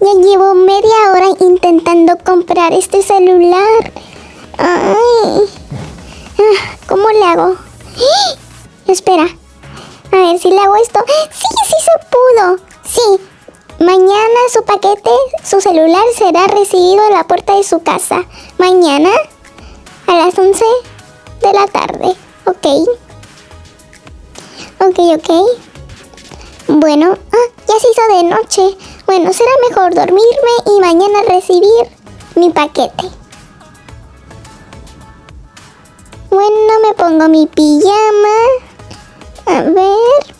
Ya llevo media hora intentando comprar este celular. Ay. ¿Cómo le hago? Espera. A ver si le hago esto. Sí, sí se pudo. Sí. Mañana su paquete, su celular será recibido en la puerta de su casa. Mañana a las 11 de la tarde. Ok. Bueno, ya se hizo de noche. Bueno, será mejor dormirme y mañana recibir mi paquete. Bueno, me pongo mi pijama. A ver.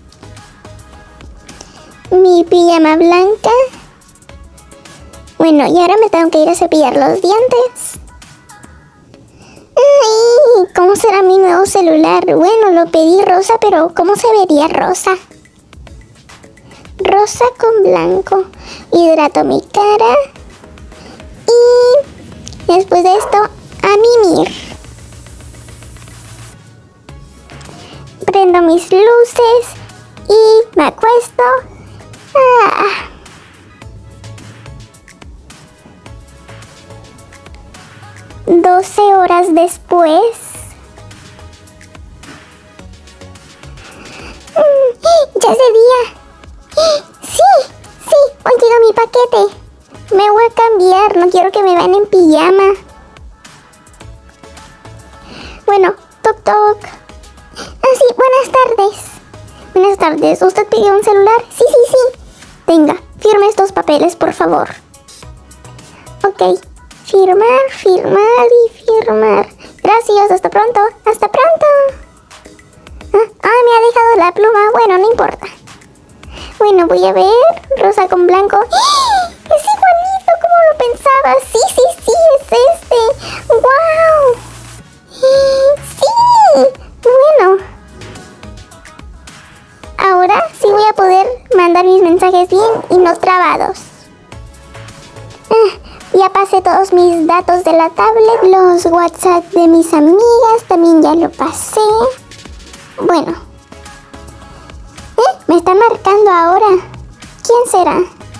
Mi pijama blanca. Bueno, y ahora me tengo que ir a cepillar los dientes. Ay, ¿cómo será mi nuevo celular? Bueno, lo pedí rosa, pero ¿cómo se vería rosa? Rosa con blanco. Hidrato mi cara. Y después de esto, a mimir. Prendo mis luces y me acuesto. 12 horas después. Ya es de día. Sí, hoy llega mi paquete. Me voy a cambiar, no quiero que me vean en pijama. Bueno, toc toc. Sí, buenas tardes. Buenas tardes, ¿usted pidió un celular? Sí. Venga, firme estos papeles, por favor. Ok, firmar y firmar. Gracias, hasta pronto. Me ha dejado la pluma. Bueno, no importa. Bueno, voy a ver. Rosa con blanco. Es igualito como lo pensaba. Sí, es este. ¡Wow! Sí. Bueno. Ahora sí voy a poder mandar mis mensajes bien y no trabados. Ya pasé todos mis datos de la tablet, los WhatsApp de mis amigas, también ya lo pasé. Bueno. Me está marcando ahora. ¿Quién será?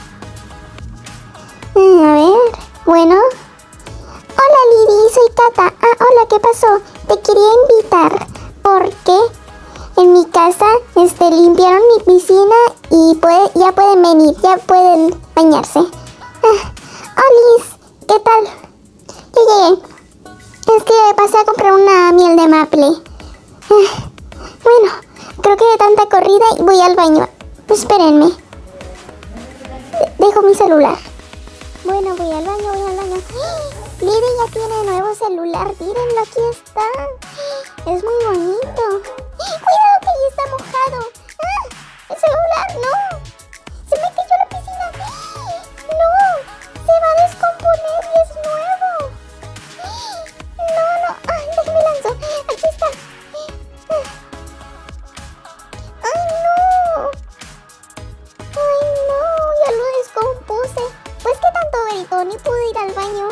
A ver. Bueno. Hola Lili, soy Cata. Hola, ¿qué pasó? Te quería invitar porque en mi casa limpiaron mi piscina y ya pueden venir, ya pueden bañarse. Olis, ¿qué tal? Ya llegué. Es que pasé a comprar una miel de maple. Bueno, creo que de tanta corrida voy al baño. Espérenme. Dejo mi celular. Bueno, voy al baño. Lili ya tiene nuevo celular. Mírenlo, aquí está. Es muy bonito. ¡Cuidado que ya está mojado! ¡El celular! ¡No! ¡Se me cayó la piscina! ¡No! ¡Se va a descomponer y es nuevo! ¡No! ¡Déjame lanzo! ¡Aquí está! ¡Ay, no! Ya lo descompuse. Pues qué tanto gritó, ni pude ir al baño.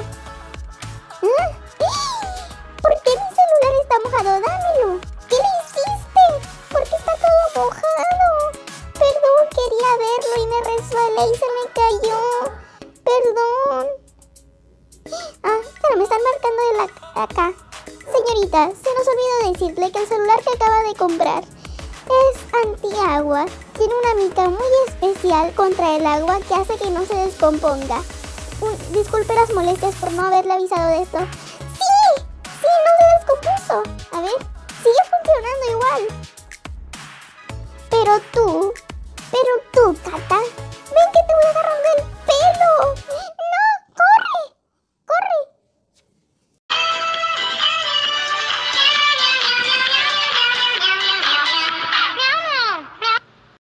¿Por qué mi celular está mojado? ¡Dámelo! ¿Qué le hiciste? ¿Por qué está todo mojado? Perdón, quería verlo y me resbalé y se me cayó. Perdón. Pero me están marcando de acá. Señorita, se nos olvidó decirle que el celular que acaba de comprar es antiagua. Tiene una mica muy especial contra el agua que hace que no se descomponga. Disculpe las molestias por no haberle avisado de esto. ¡Sí! No se descompuso. A ver, sigue funcionando igual. Pero tú, Kat,